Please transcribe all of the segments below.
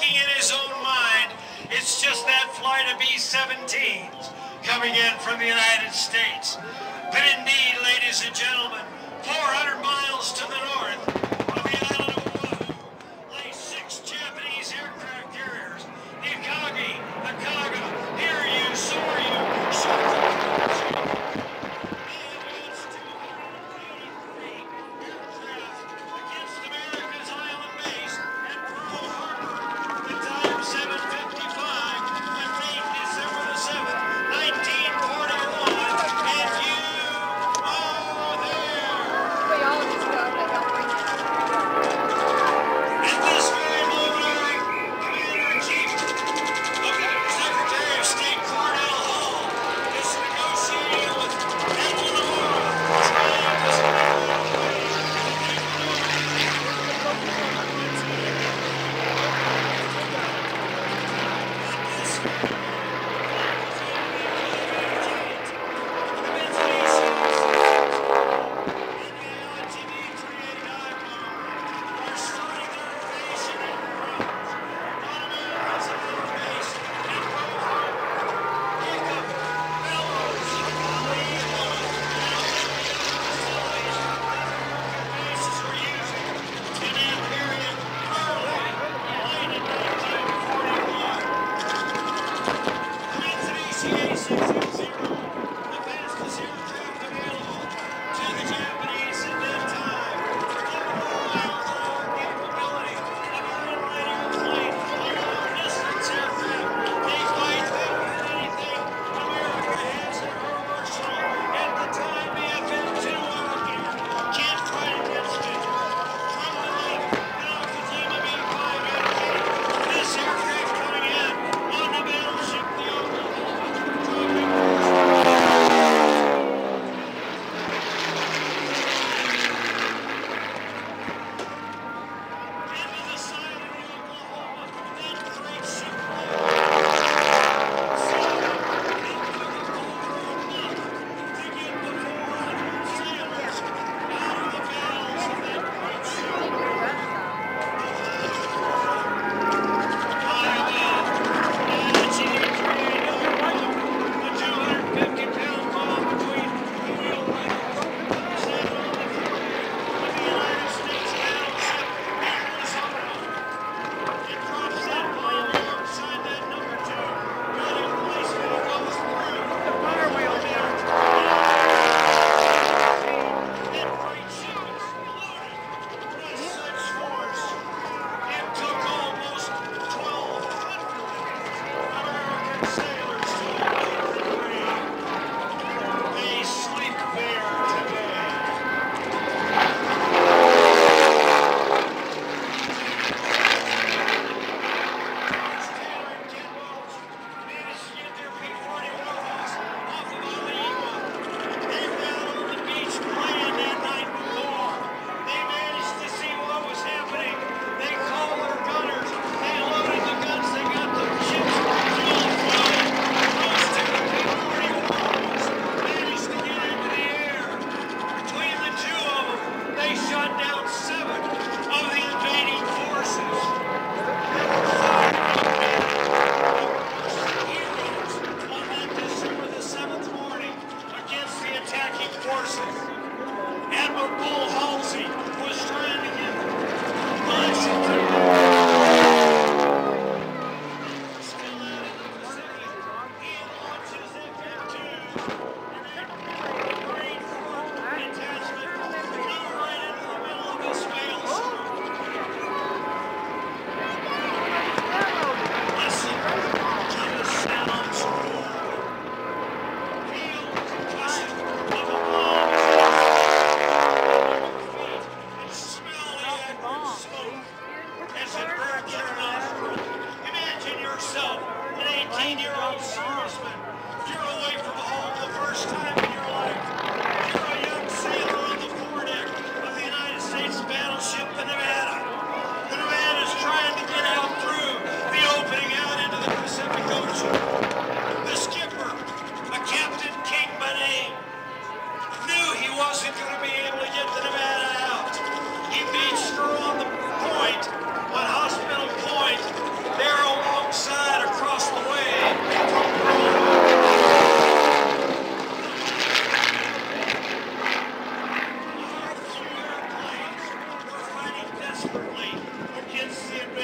thinking in his own mind, it's just that flight of B-17s coming in from the United States. But indeed, ladies and gentlemen, 400 miles to the north of the island of Oahu lay 6 Japanese aircraft carriers, the Akagi, Akaga, Hiryu, Soryu, Shotoku.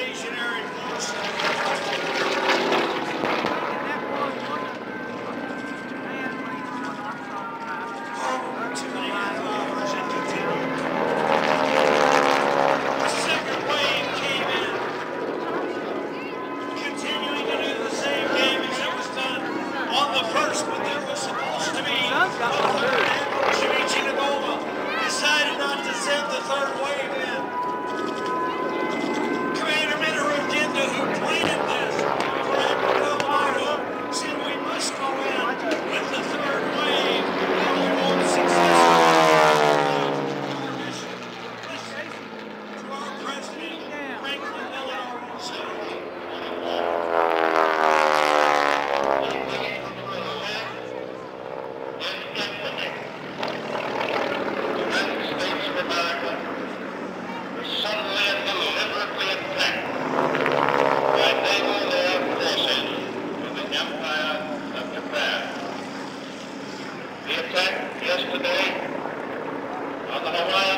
stationary post. Decided not to send the third wave in. Commander Midland, who planted this for Admiral Tora, said we must go in with the third wave and we won't successfully our mission. Listen to our President, Franklin Delano Roosevelt. Yesterday on the Hawaii